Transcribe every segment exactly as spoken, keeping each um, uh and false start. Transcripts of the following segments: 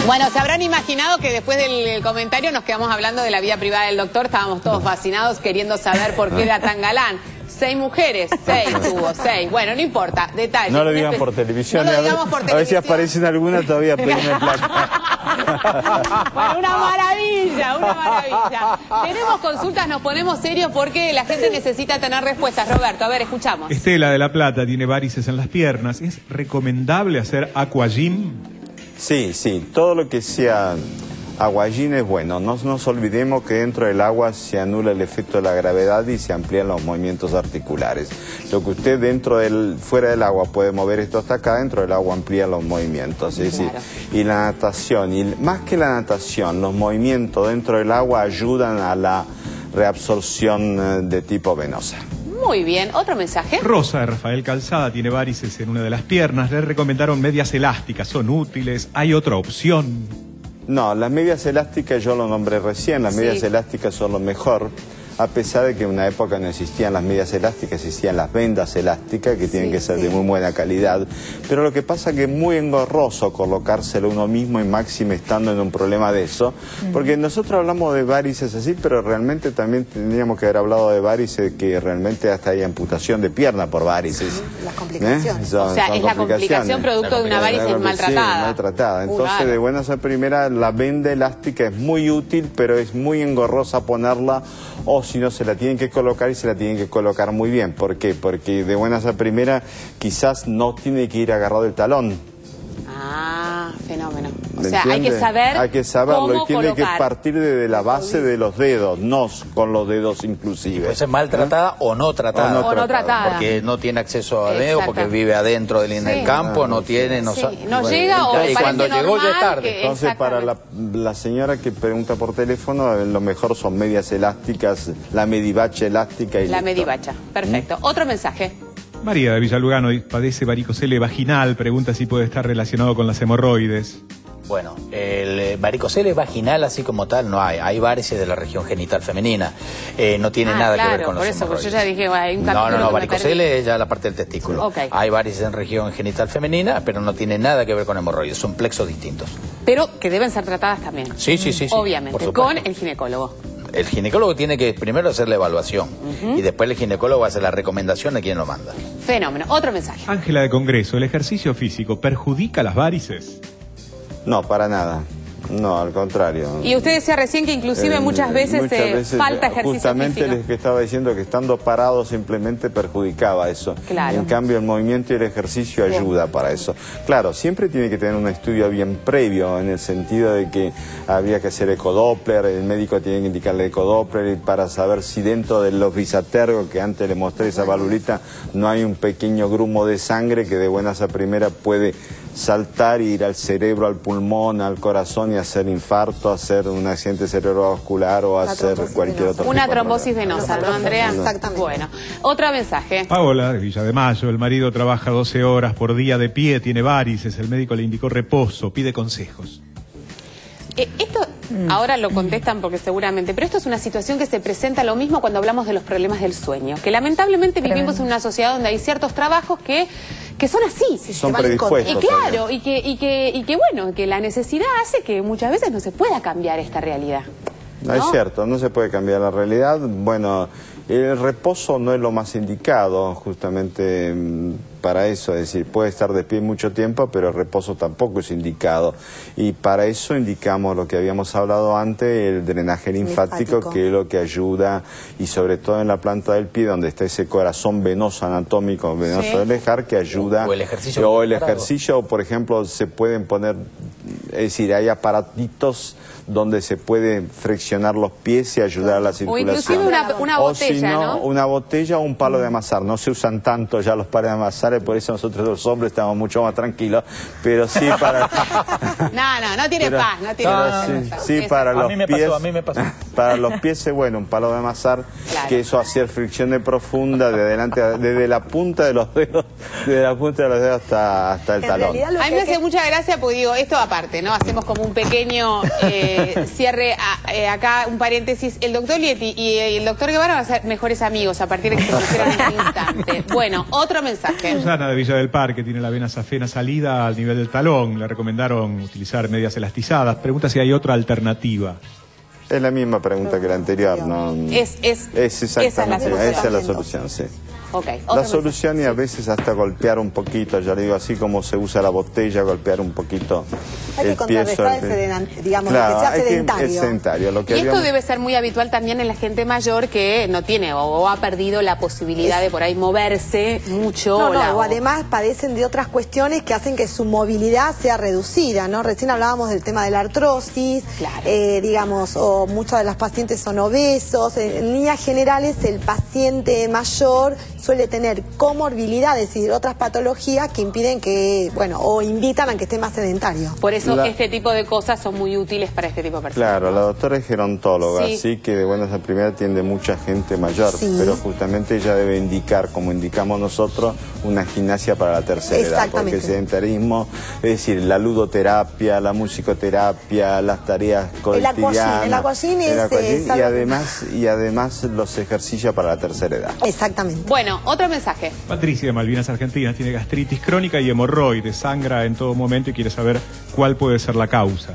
Bueno, se habrán imaginado que después del comentario nos quedamos hablando de la vida privada del doctor. Estábamos todos fascinados queriendo saber por qué era tan galán. Seis mujeres, seis tuvo, seis. Bueno, no importa, detalles. No lo digan por televisión. No lo digamos por televisión. A ver si aparecen alguna todavía pedirme plata. Bueno, una maravilla, una maravilla. Tenemos consultas, nos ponemos serios porque la gente necesita tener respuestas. Roberto, a ver, escuchamos. Estela de La Plata tiene varices en las piernas. ¿Es recomendable hacer aquagym? Sí, sí, todo lo que sea aguagym es bueno. No nos olvidemos que dentro del agua se anula el efecto de la gravedad y se amplían los movimientos articulares. Lo que usted dentro del, fuera del agua puede mover esto hasta acá, dentro del agua amplía los movimientos. Es decir, claro. Y la natación, y más que la natación, los movimientos dentro del agua ayudan a la reabsorción de tipo venosa. Muy bien, otro mensaje. Rosa de Rafael Calzada tiene varices en una de las piernas. Le recomendaron medias elásticas, ¿son útiles? ¿Hay otra opción? No, las medias elásticas yo lo nombré recién, las sí. medias elásticas son lo mejor, a pesar de que en una época no existían las medias elásticas, existían las vendas elásticas que tienen sí, que ser sí. de muy buena calidad, pero lo que pasa es que es muy engorroso colocárselo uno mismo y máximo estando en un problema de eso, uh-huh. porque nosotros hablamos de varices así, pero realmente también tendríamos que haber hablado de varices que realmente hasta hay amputación de pierna por varices. Sí, las complicaciones. ¿Eh? Son, o sea, es la complicación producto de una varices maltratada. Sí, maltratada. Entonces, uh, de buenas a primeras, la venda elástica es muy útil, pero es muy engorrosa ponerla, o si no se la tienen que colocar y se la tienen que colocar muy bien. ¿Por qué? Porque de buenas a primera quizás no tiene que ir agarrado el talón. Ah, fenómeno. O sea, hay que saber Hay que saberlo cómo y tiene colocar. que partir desde la base de los dedos, no con los dedos inclusive. Puede ser maltratada ¿Eh? o no tratada. O no, o no tratada. Porque no tiene acceso a dedos, porque vive adentro del en sí. el campo, no tiene... No, sí. no bueno, llega o y cuando llegó ya es tarde. Que, Entonces, para la, la señora que pregunta por teléfono, lo mejor son medias elásticas, la medivacha elástica y La listo. medivacha, perfecto. ¿Mm? Otro mensaje. María de Villalugano padece varicocele vaginal, pregunta si puede estar relacionado con las hemorroides. Bueno, el varicocele vaginal así como tal no hay, hay varices de la región genital femenina, eh, no tiene ah, nada claro, que ver con los por eso, hemorroides. Yo ya dije, bueno, hay un no, no, no, varicocele es ya la parte del testículo. Okay. Hay varices en región genital femenina, pero no tiene nada que ver con hemorroides, son plexos distintos. Pero que deben ser tratadas también. Sí, sí, sí. sí Obviamente, con el ginecólogo. El ginecólogo tiene que primero hacer la evaluación uh-huh. y después el ginecólogo hace la recomendación de quién lo manda. Fenómeno. Otro mensaje. Ángela de Congreso, ¿el ejercicio físico perjudica las varices? No, para nada. No, al contrario. Y usted decía recién que inclusive eh, muchas veces, muchas eh, veces falta ejercicio justamente físico. les que estaba diciendo que estando parado simplemente perjudicaba eso. Claro. En cambio el movimiento y el ejercicio ayuda para eso. Claro, siempre tiene que tener un estudio bien previo, en el sentido de que habría que hacer ecodoppler, el médico tiene que indicarle ecodoppler para saber si dentro de los bisatergos que antes le mostré esa valvulita no hay un pequeño grumo de sangre que de buenas a primera puede saltar y ir al cerebro, al pulmón, al corazón y hacer infarto, hacer un accidente cerebrovascular o hacer cualquier otro Una tipo trombosis venosa, ¿no, Andrea? Exactamente. Bueno, otro mensaje. Paola, de Villa de Mayo, el marido trabaja doce horas por día de pie, tiene varices, el médico le indicó reposo, pide consejos. Eh, esto ahora lo contestan porque seguramente, pero esto es una situación que se presenta lo mismo cuando hablamos de los problemas del sueño, que lamentablemente vivimos en una sociedad donde hay ciertos trabajos que, que son así. Son predispuestos. Y claro, y que, y, que, y que bueno, que la necesidad hace que muchas veces no se pueda cambiar esta realidad. No, es cierto, no se puede cambiar la realidad. Bueno, el reposo no es lo más indicado justamente para eso, es decir, puede estar de pie mucho tiempo, pero el reposo tampoco es indicado. Y para eso indicamos lo que habíamos hablado antes, el drenaje linfático, linfático. que es lo que ayuda, y sobre todo en la planta del pie, donde está ese corazón venoso anatómico, venoso sí. del ejar, que ayuda. O el ejercicio. O el ejercicio, por ejemplo, se pueden poner, es decir, hay aparatitos donde se puede flexionar los pies y ayudar a la circulación. O inclusive una, una botella, o si no, ¿no? una botella o un palo de amasar. No se usan tanto ya los palos de amasar, por eso nosotros los hombres estamos mucho más tranquilos, pero sí para... no, no, no tiene pero, paz, no tiene paz. Sí, sí, para los a mí me pies, pasó, a mí me pasó. Para los pies es bueno un palo de amasar, claro. que eso hacía fricción de profunda de adelante, desde la punta de los dedos, desde la punta de los dedos hasta, hasta el en talón. A mí me hace que... mucha gracia porque digo, esto aparte, ¿no? ¿no? Hacemos como un pequeño eh, cierre a, eh, acá, un paréntesis. El doctor Lieti y el doctor Guevara van a ser mejores amigos a partir de que se pusieron en este instante. Bueno, otro mensaje. Susana de Villa del Parque tiene la vena safena salida al nivel del talón. Le recomendaron utilizar medias elastizadas. Pregunta si hay otra alternativa. Es la misma pregunta que la anterior, ¿no? Es, es, es exactamente, esa es la esa es la solución, sí. Okay, la solución y a veces hasta golpear un poquito, ya le digo, así como se usa la botella, golpear un poquito hay el que pie contrarrestar sobre el sedent- digamos, claro, que sea hay sedentario. Que, es sedentario lo que y esto habíamos... debe ser muy habitual también en la gente mayor que no tiene o, o ha perdido la posibilidad es... de por ahí moverse mucho. No, no, la, o además padecen de otras cuestiones que hacen que su movilidad sea reducida, ¿no? Recién hablábamos del tema de la artrosis, claro. eh, digamos, o muchos de los pacientes son obesos. En, en líneas generales, el paciente mayor suele tener comorbilidades y otras patologías que impiden que, bueno, o invitan a que esté más sedentario. Por eso la... este tipo de cosas son muy útiles para este tipo de personas. Claro, la doctora es gerontóloga, sí. así que, bueno, esa primera atiende mucha gente mayor, sí. pero justamente ella debe indicar, como indicamos nosotros, una gimnasia para la tercera edad, porque el sedentarismo, es decir, la ludoterapia, la musicoterapia, las tareas cotidianas, el aquagym, el aquagym es, y además y además los ejercicios para la tercera edad. Exactamente. Bueno, otro mensaje. Patricia de Malvinas Argentinas tiene gastritis crónica y hemorroides, sangra en todo momento y quiere saber cuál puede ser la causa.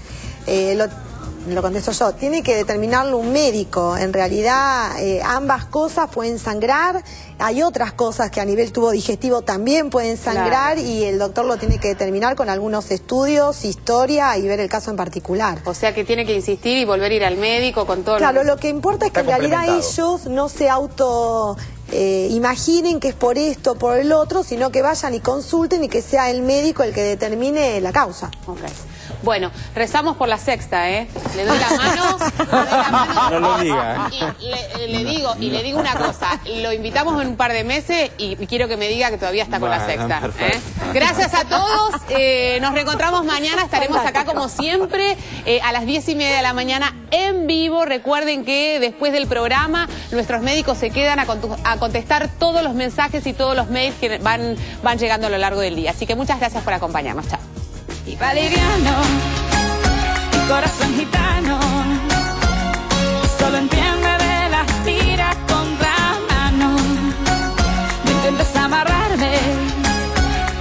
Eh, lo, lo contesto yo. Tiene que determinarlo un médico. En realidad, eh, ambas cosas pueden sangrar. Hay otras cosas que a nivel tubo digestivo también pueden sangrar, claro. Y el doctor lo tiene que determinar con algunos estudios, historia y ver el caso en particular. O sea que tiene que insistir y volver a ir al médico con todo. Claro, lo, lo que importa es que en realidad ellos no se auto... Eh, imaginen que es por esto o por el otro, sino que vayan y consulten y que sea el médico el que determine la causa. Okay. Bueno, rezamos por la sexta, ¿eh? Le doy la mano, le doy la mano. No lo diga. Y le, le digo, y le digo una cosa, lo invitamos en un par de meses y quiero que me diga que todavía está con bueno, la sexta. ¿eh? Gracias a todos, eh, nos reencontramos mañana, estaremos acá como siempre, eh, a las diez y media de la mañana en vivo. Recuerden que después del programa nuestros médicos se quedan a, a contestar todos los mensajes y todos los mails que van, van llegando a lo largo del día. Así que muchas gracias por acompañarnos. Chao. Y va liviano, mi corazón gitano.